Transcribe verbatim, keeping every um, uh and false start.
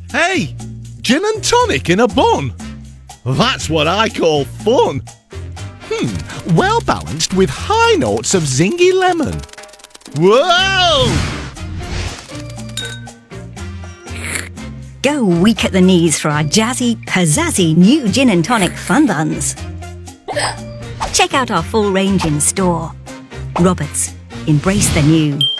Hey, gin and tonic in a bun. That's what I call fun. Hmm, well balanced with high notes of zingy lemon. Whoa! Go weak at the knees for our jazzy, pizzazzy new gin and tonic fun buns. Check out our full range in store. Roberts, embrace the new.